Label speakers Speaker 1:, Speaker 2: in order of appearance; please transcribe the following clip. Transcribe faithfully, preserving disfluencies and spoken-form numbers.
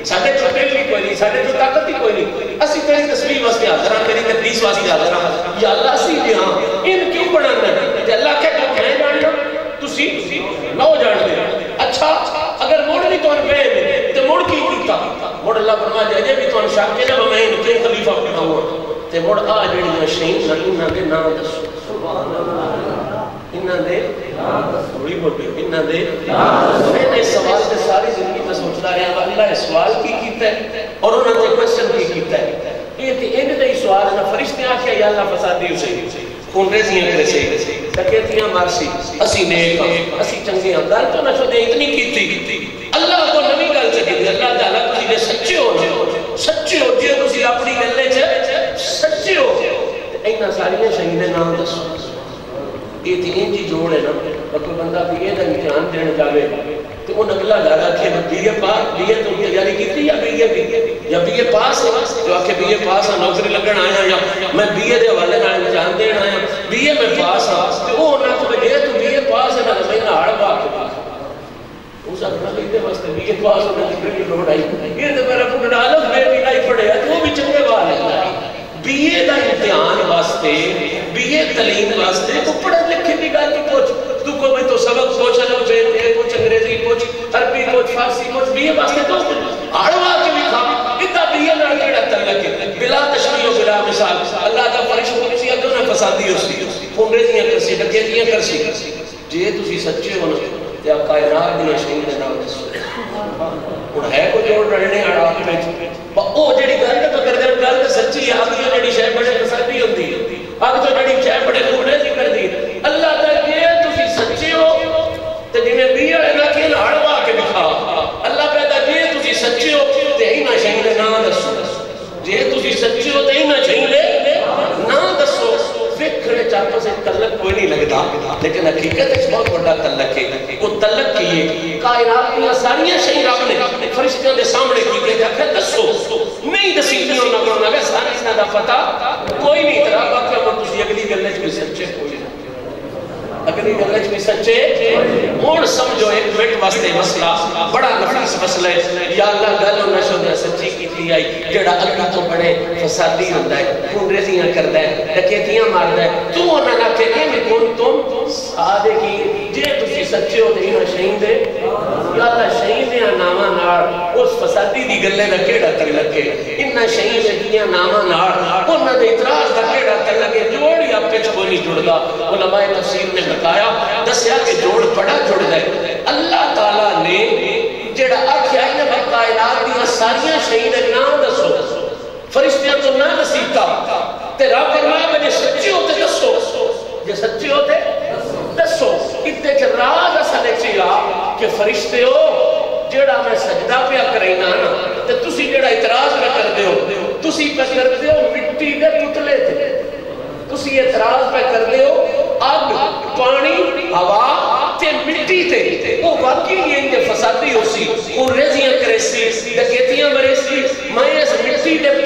Speaker 1: ساڑھے جو دل بھی کوئی نہیں، ساڑھے جو طاقت بھی کوئی نہیں. اسی تیری تصویر واسطے حاضر ہاں، تیری تقدیس واسطے حاضر ہاں. یا اللہ اسی بھی ہاں ان کیوں بنانا ہے؟ تے اللہ کہہ کہ میں جاننا تسی نو جان دے. اچھا اگر موڑ بھی تو ان پہ تے موڑ کی کیتا؟ موڑ اللہ فرما جائے جے بھی تو ان شاک کے نہ میں کیوں خلیفہ بناؤں تے موڑ آ جڑی شہید نہ انہاں دے نام دسو. سبحان اللہ. انہاں دے بڑی بڑی انہاں دے میں نے سوال سے ساری زندگی میں سوچتا رہا اللہ اس سوال کی کیتا ہے اور انہوں نے کوشچن کی کیتا ہے. یہ تھی ان دے سوال نہ فرشتے آکھیا یا اللہ فسادی اسے خون ریزیاں کرے سے ڈکیتیاں مارسی اسی نیک اسی چنگے ہم گل تو نہ چھوڑے اتنی کیتی. اللہ کو نویں گل چکی اللہ تعالیٰ تسی دے سچے ہو سچے ہو جے تسی اپنی گلے چ سچے ہو اینا ساری شہید نام دسو. یہ تھی انجی جوڑ ہے نا کوئی بندہ بھی یہ امتحان دینے جاوے تو وہ نگلا جا رہا کہ بی اے پاس بی اے تو تیاری کی تھی یا بی اے یا بی اے پاس ہے جو آکھے بی اے پاس ہے نوکری لگن آیا یا میں بی اے دے حوالے نہ امتحان دینا آیا بی اے میں پاس ہاں تو وہ نہ کہ بے تو بی اے پاس ہے نہ میں نہ ہڑ باق اس اپنا لیتے واسطے بی اے پاس ہونے کی بڑی لوڑ آئی یہ تو میرا پوٹا الگ میں بھی نہیں پڑھے تو وہ بھی چنگے بات ہے. بی اے دا امتحان واسطے بی اے تعلیم واسطے تو پڑھے لکھے کی گل کی پوچھ تو کو میں تو سبق پوچھ لو بے پوچھ انگریزی پوچھ عربی پوچھ فارسی پوچھ بی اے واسطے تو آڑوا کے بھی کھا اتنا بی اے نہ کیڑا تعلق ہے بلا تشبیہ و بلا مثال. اللہ کا فرشتہ کو کسی اگوں نہ فسادی ہو سی انگریزیاں کرسی ڈکیتیاں کرسی جے تسی سچے ہو نا تے آپ کائنات دی شہید دے نام دسو. ہن ہے کو جوڑ رہنے آڑا وچ او جڑی گل تے کر دے گل تے سچی ہے اگ جو جڑی شے بڑے فسادی ہوندی اگ جو جڑی شے بڑے خونے دی کر دی اللہ تے کہ تسی سچے ہو تے جویں بی والے نہ کہ ہڑوا کے دکھا اللہ کہتا جے تسی سچے ہو تے اینا شہید دے نام دسو. جے تسی سچے ہو تے اینا شہید دے نام دسو. فکر چاہتوں سے تعلق کوئی نہیں لگتا لیکن حقیقت ایک بہت بڑا تعلق ہے. وہ تعلق کیے کائنات میں ساریاں شہید آپ نے فرشتوں دے سامنے کی کہ جاکہ دسو نہیں دسی کیوں نہ کرنا گا ساری سنہ دا پتا کوئی نہیں طرح باقی ہم تسی اگلی گلج میں سچے کوئی اگلی گلج میں سچے اور سمجھو ایک منٹ واسطے مسئلہ بڑا نفیس مسئلہ ہے. یا اللہ گل ہونا شدہ سچی کی تھی آئی جڑا اللہ تو بڑے فسادی ہوتا ہے خون ریزیاں کرتا ہے ڈکیتیاں مارتا ہے تو انہوں نے کہے کہ کون تم سادے کی جے تسی سچے ہو دے انہوں شہید دے یا اللہ شہید دے نامہ نار اس فسادی دی گلے دا کیڑا تعلق ہے. انہاں شہید دے نامہ نار انہوں نے اعتراض دا کیڑا تعلق ہے جوڑی آپ پچ کوئی نہیں جڑدا. علماء تفسیر نے بتایا دسیا کہ جوڑ بڑا جڑ ہے. اللہ تعالیٰ نے جڑا آکھیا ہے کہ کائنات دی ساریاں شہید نام دسو فرشتیاں تو نہ نصیبتا تے رب فرمایا مجھے سچے ہوتے دسو جے سچے ہوتے دسو. اتنے چ راز اسالے چیا کہ فرشتے ہو جڑا میں سجدہ پیا کرینا نا تے تسی جڑا اعتراض نہ کر دیو تسی پہ کر دیو مٹی دے پتلے تے تسی اعتراض پہ کر دیو آگ پانی ہوا تے مٹی تے وہ واقعی یہ ان کے فسادی ہو سی اور ریزیاں کرے سی ڈکیتیاں مرے سی میں اس مٹی دے